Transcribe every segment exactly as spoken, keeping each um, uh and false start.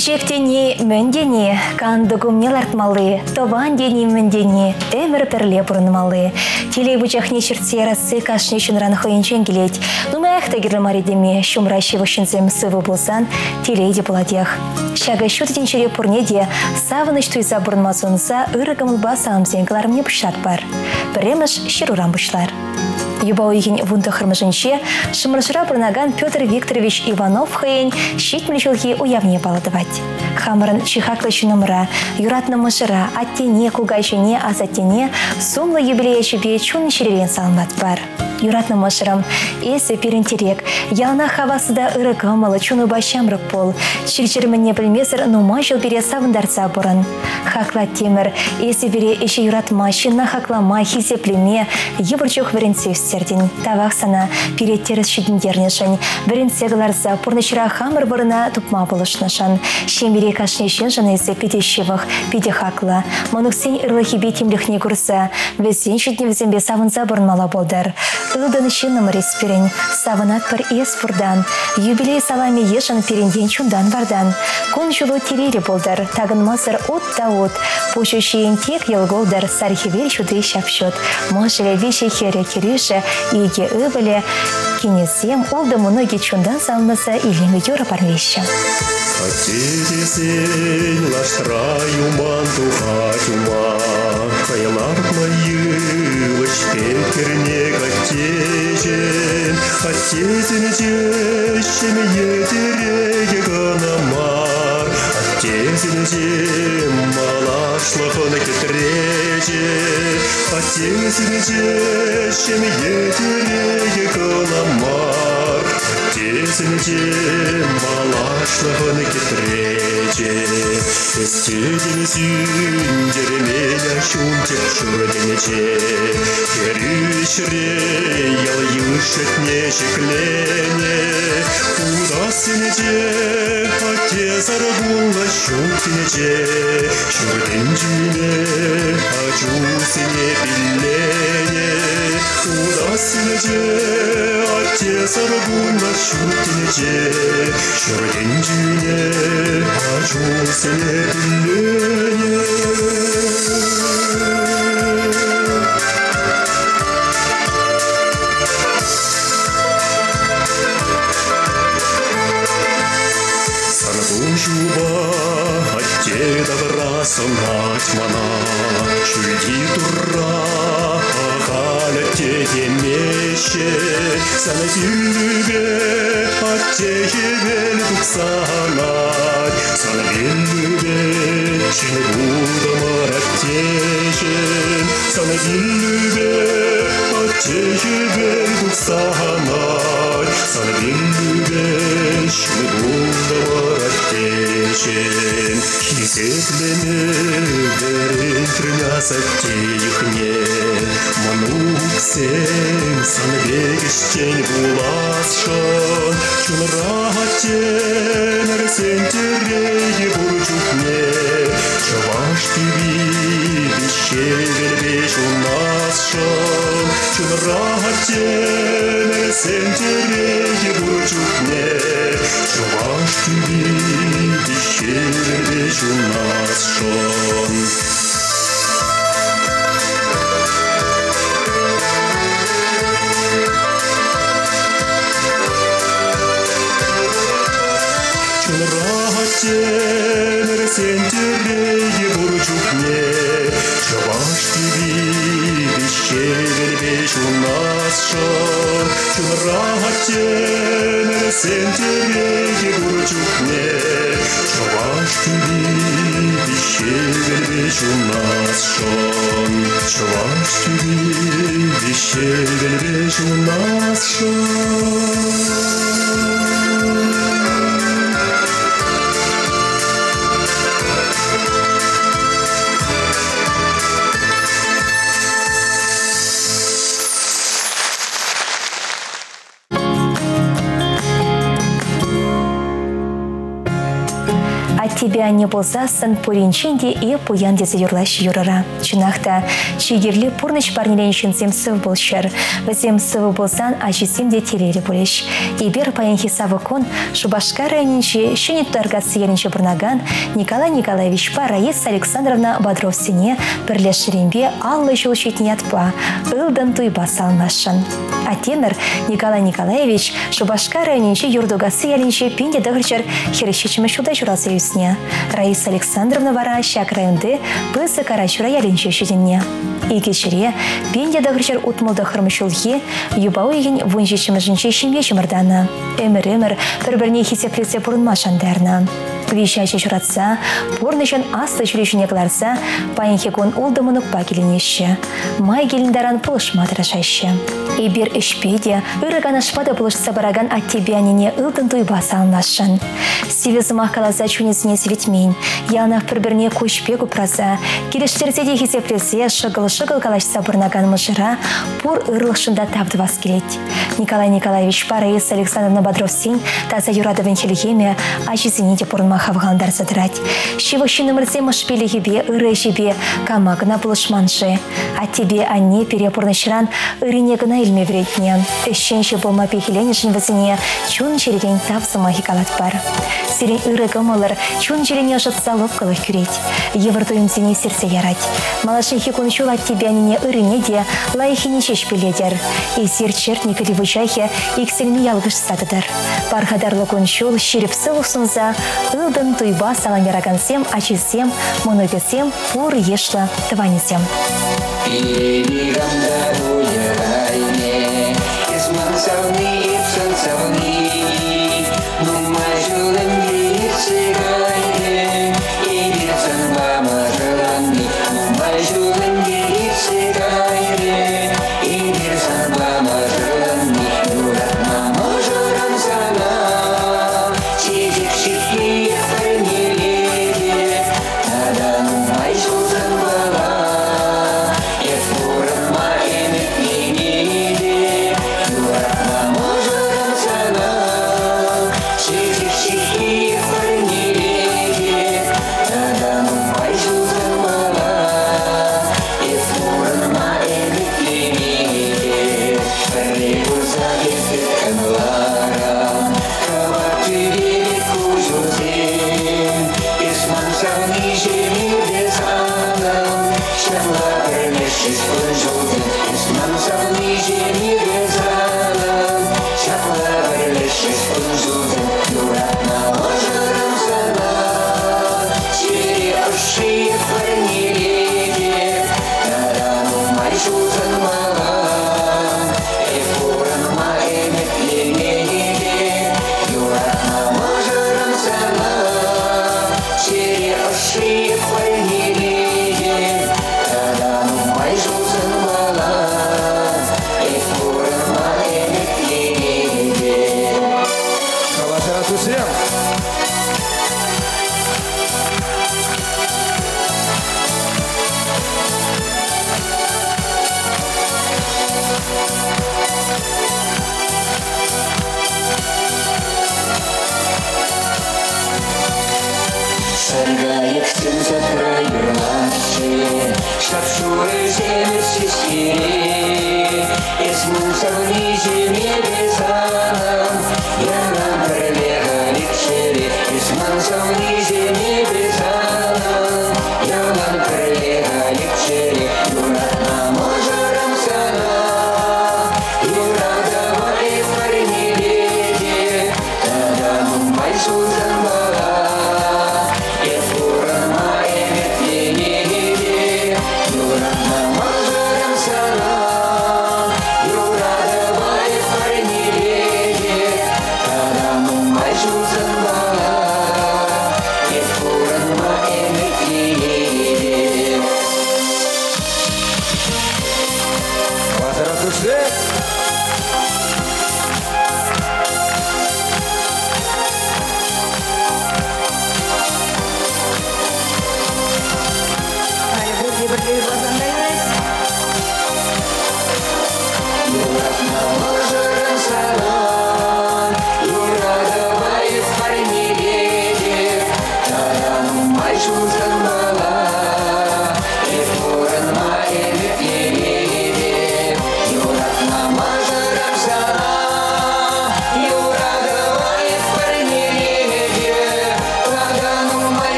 Ишектени мөндени, кандыгумнел артмалы, тобан дени мөндени, эмір перле бұрынмалы. Телей бұчахне шертсерасы кашне шынран хойынчен келет. Нумаяқта герлемари деме, шумращи вошынзем сывы болсан, телей де буладех. Шага шутетін чере пурнеде, савыныш туйса бұрынмазунса, ырыгымылба самзен кыларымне бұшат бар. Біреміш шеруран бұшлар. Юба уйген вунты хырмышынче, шымыршыра бұрнаган Петр Викторович Иванов хайын щит млечелхи уявне баладывать. Хамырын чихаклышы номыра, юратны мышыра, аттене, кугайшыне, азаттене, сумлы юбилея шебе чун шеререн салмат бар. Юратны мышырым, эсі перентерек, ялна хавасыда ырыгымылы чуну башамрык пол, ширчіріміне білмесір нума жыл бере савындарца бұрын. Хакла темір, эсі бере эші юратма, шынна хаклама, хизеплеме, ебірчух веренце үстерден. Тавақ сана переттеріс шедіндернешін, веренце ғыларса пұрнышыра хамыр бұрына тупма болышнышын. Шембере кашнешен жаны эсі педешевых, педе хакла. Мануксен ырлахибе темліхне күрса, везен шедневзембе савынса бұрынмала болдар. Ылдан шынным респерен, савынат бір ес бұрдан, юбилей салами ешін перенден чундан бардан. Кон жылу терері болдар, тағын мазыр от та от, пушу шейін тек ел голдар, сархивер шуды шапшот. Можеле веші хере кереші, еге ывыле, кенесем олды мұныге чундан салмаса илемі юра пармеші. Оттересень лаштраю манту хатюма, Кайлар мою шпекерне котечен, Оттезен тещем етереге ганамар, Оттезен тем малашлахона кетрече, Оттезен тещем етереге ганамар, Оттезен тем малашлахона кетрече, Эстеден зюндер меня шунтер шурденече, Керюшре ял юшет не шеклене, Удасенече, Отец арбула шунтенече, Шурденчине, Ачусене пиллене, Удасенече, Отец арбула шунтенече, Шурденчине, Ачусене пиллене. Санбужуба, отте добра сонать мана, Чуди тура, халя те темеще, Санбилюбе, отте хевель дуксанать, Санбилюбе, чинбуда мараттежен, Санбилюбе, отте хевель дуксанать, Санбилюбе, чинбуда мараттежен, Хизеплеме верен трыняса тихне, Мануксен санбегіштен буласшын, Чунрахаттен әрсентереге бурчухне, Чаваш тиви бешевелбеш унасшын, Чунрахаттен әрсентереге бурчухне, Чаваш тиви бешевелбеш унасшын. Чунрахаттен әрсентереге бурчухне, Чаваш тиви бешевелбеш унасшын, Чунрахаттен әрсентереге бурчухне, Чаваш тиви бешевелбеш унасшын, Чаваш тиви бешевелбеш унасшын. тебя не болсасын пуринченде и пуян десе юрлаш юрара. Чынақта, чигерлі пурныш парниленшін сымсывы болшыр. Візем сывы болсан ачисем де телері болеш. Ибер паянхи савыкон Шубашка районинче шынеттарға сиерінче бұрнаган Николай Николаевич па Раиса Александровна Бодровсене бірлешіренбе аллы жол шетіне атпа, ылдан туйба салмашын. Атенір Николай Николаевич Шубашка районинче юрдугасы ялинче пенде дығырчыр херещечімі шуда журасы юсне. Раиса Александровна вара шак районды пысы карачура ялинче шеденне. Икешіре пенде дығырчыр утмылды хырмышылге юбау еген вунжечімі жынче шемге жымырданы. Өмір-өмір бір-біріне хесеплесе бұрынмашандарны. Вещачы журатса, порнышын асты жүрешіне қыларса, пайынхекон олдымынық па келінеші. Май келіндаран пылышматырашайшы. Ибер үшпеде, үріган ашпады пылышса бараган аттебианіне ылдын туйба салынашын. Севезімақ қаласа чөнезіне светмейн, ялнақ бір-біріне көшпе күпраза, келіштерсе де хесеплесе шығыл-шығыл қалашса бұрнаган мұжыра, пор ұрлықшында табдывас келет. Николай Николаевич па Раиса Александровна Бодровсен таза юрадывын хелгеме, ажизіне де бұрынма хавғандар задырать. Шивықшыны мірзе мұшпелі хебе, ұры жебе, камағына бұлышманшы. А тебе анне перепорнышыран ұрыне гына илме вредне. Үшшенші болма пекеленішін візіне чун жереген тавзыма хикалат бар. Сирен ұры гымылыр чун жерене жытса лопқылық күрет. Евіртуымзіне серсе ярать. Малашын хекун чул от тебе анине ұрыне де лайхине шешпеледер. И сир чертникалі вычайхе иксельме ялғыш садыдыр. Пархадарлы чул шеріп сылық сунза ылдын туйба салан ярагансем, ачисем, моногесем, пур ешла тванисем.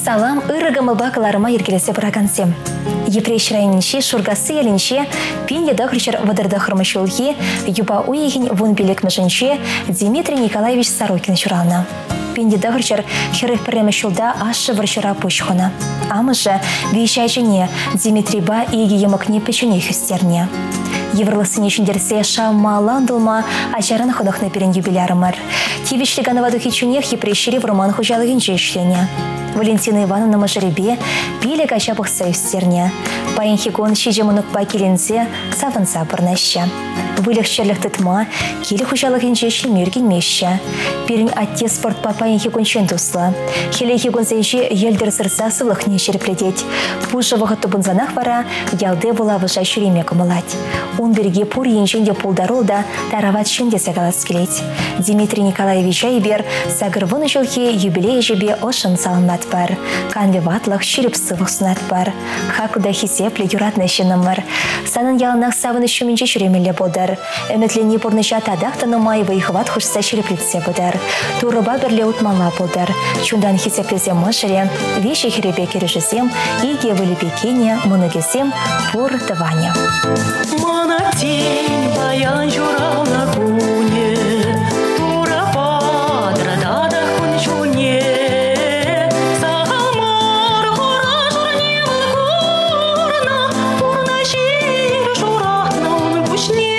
Салам ырыгымы бакаларыма ергелесе бұрагансем. Епреш районинче шургасы елінче пен еда хрючар вадырда хырмышулхи юба уегин вон белекмышынче Дмитрий Николаевич Сорокин чурална. Пен еда хрючар херых премышулда ашы варшыра пушхона. Амыжа вейшайчыне Дмитрий ба иеге емыкне печуне хюстерне. Еврлысыне шындерсе шамаландылма ажарын ходохны перен юбилярымыр. Тивичлиганы хичунех епрешери в роман хужалыгинче ішлене. Валентина Ивановна Мажаребе пиле качапых союзтерне. Паинхикон шижемынық па келенсе савынса бұрнаща. Вылық шерлік тытма келі хужалыгинче шлемерген меші. Перін атте спортпа паинхикон чендуслы. Хелехикон зайжи елдер сырса сылықне шерпледет. Пужы вғыты бұнзанақ вара ялды була выжа шүреме кымылать. Он берге пур енженде пулдарулда тарават шынде сагалас келет. Дмитрий Николаевич Айбер сагырвыны жылхи юбилей жебе ошын салынат бар. Канвеватлық шүріп сывық сунат бар. Хакуда хисеплі юратны шынымыр. Санын ялынақ савыны шүмінже жүремелі бодар. Әмітлене бұрныша тадақтаны май вайхыват хұшса шүреплетсе бодар. Турыба бірле ұтмала бодар. Чундан хисеплезе мұшыре, веші херебе кережізем, иге выліпекене, мұнығезем, пұр тываня. Тень баян журал на куне, тура падра дада хунчуне. Сахамар гора журне вагурна, пурна шир журатна он пушне.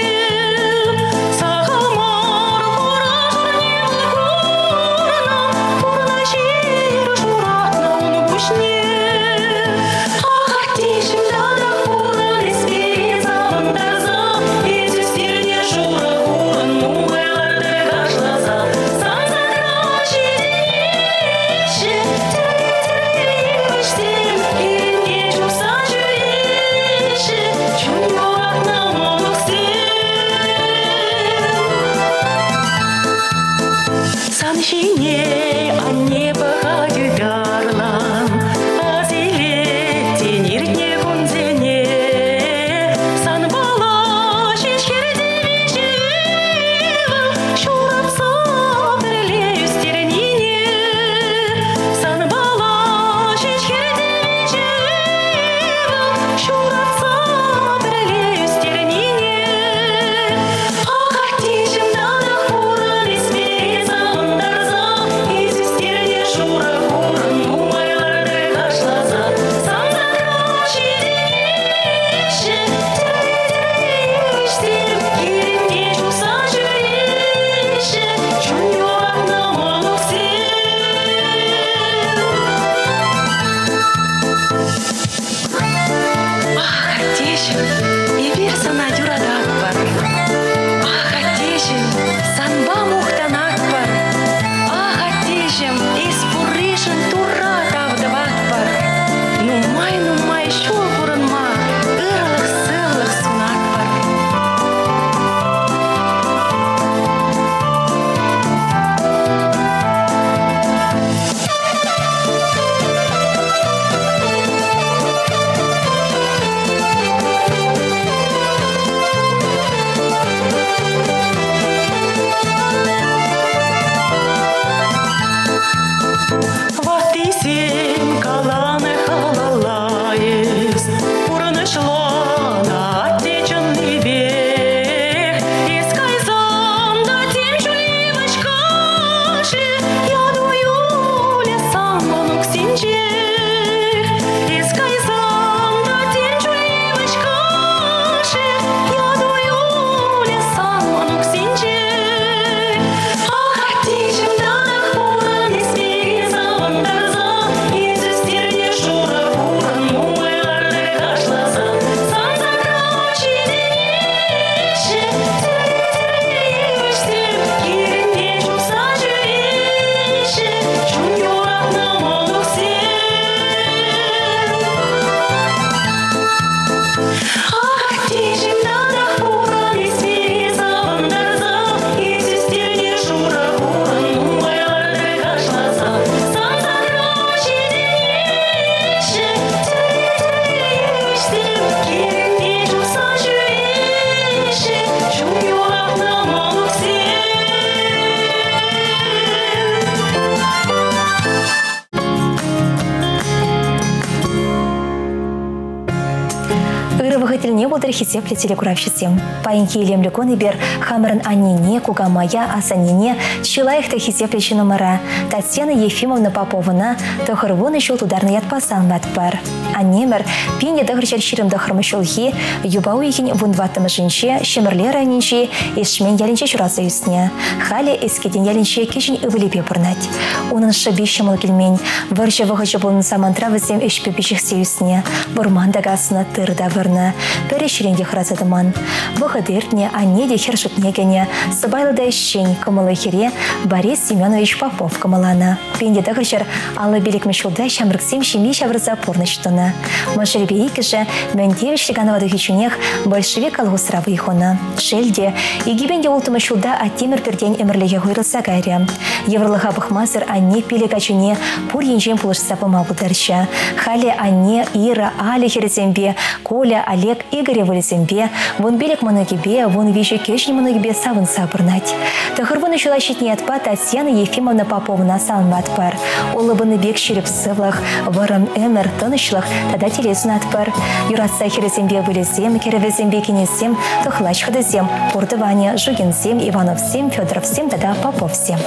Сахамар гора журне вагурна, пурна шир журатна он пушне. Ах, тишим дада хуна, респирит завандаза. Жура болдыр хисепле телекуравщицем. Паинки илемлі коны бер хамырын анине, кугамая, асанине, чилайхта хисеплечі номера. Татьяна Ефимовна Поповна, тохырвон еще ударный ятпасан ватпар. Анемер, пине дагрчар ширым дахырмышылхи, юбау екін вунваттымы жинче, шемерлер айнинче, ешмен ялинче чураса юсне. Хали эскеден ялинче кешін ывылепе пырнать. Унын шабищемыл келмень, варча вахача болын самантра візем эшпе пешіхсе юсне. Бурман дагасына тырда вырны. Пәрі ширенге хразадыман. Вахадыртне, анеде хершутнегене, сыбайлыда ищень, кымылы хере, Борис Семенович Попов кымылана. Пенде дагрчар алы белек мешулда шамрыксем шеми шаврыза порныштыны. Машербе икіже мәндевіш леганавады хичунех большевик алғысыра выйхуны. Шелде, егибенде ултымы шулда аттемір перден әмірліге ғойрылса гайры. Еврлыға бұқмазыр анне пелек ачуне пур енжен пулышса пыма бұдарча. Хали анне, Ира, Али херезембе, Коля, Олег, Игорь вылезембе, вон белек моногибе, вон вещи кешни моногибе савын сабырнать. Тахырвыны шулащитне атпа Татьяна Ефимовна Поповна салын атпар. Олыбыны бек шеріп сывлах, варым әмір тынышлах, тада телесін атпар. Юратса херезембе вылезем, керевезембе кенесем, тұхлач хыдызем, Пурдыване, Жугинсем, Ивановсем, Федоровсем, тада Поповсем.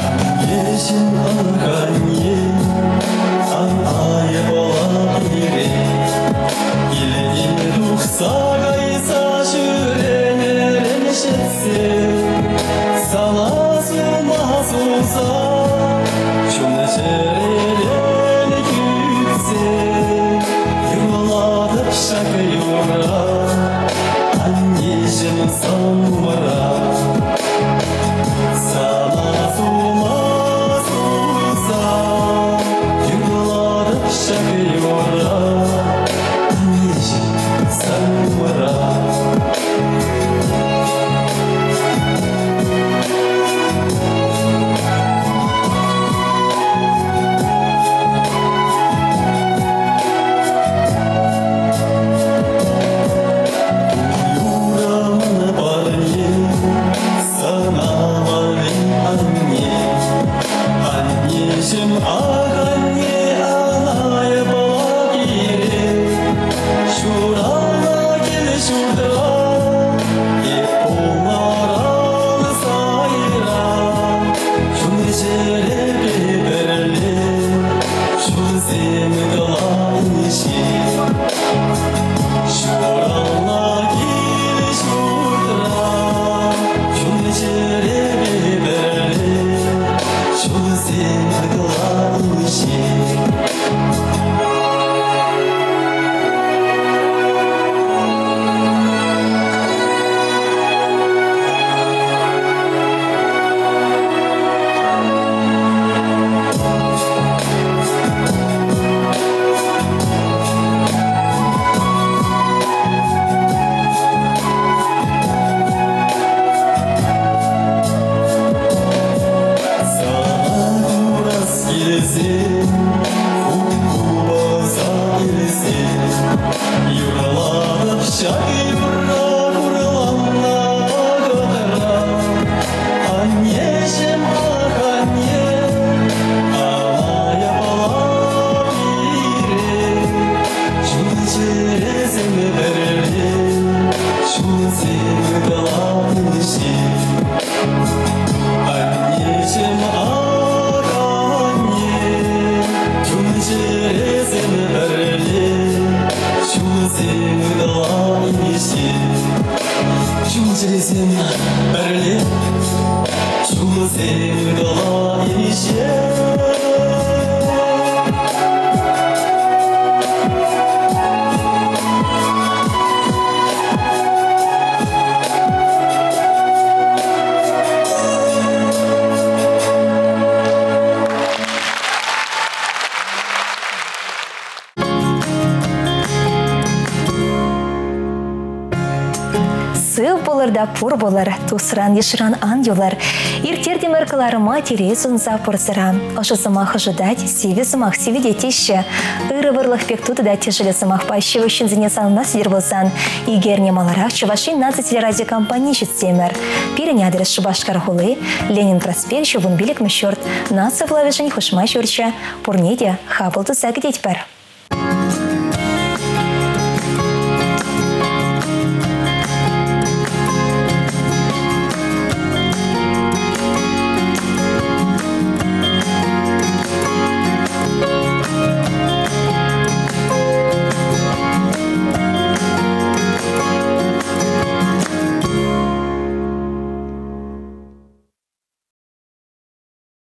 Да пур болар, тусран ешран ан юлар. Иртер демеркаларыма терезун запорсыра. Ошы сымах ожидать, сиве сымах сивидетище. Иры вырлых пектуты да тяжеле сымах пащевы үшін зіне салына сидер болсан. Игерне маларах чувашин наци телерадиокомпании жетсемер. Пирень адрес Шубашкар хулы, Ленин проспект, шубун билик мещорт. Наци влавишень хушма шурча. Пурнеде хапылты сагдеть пар.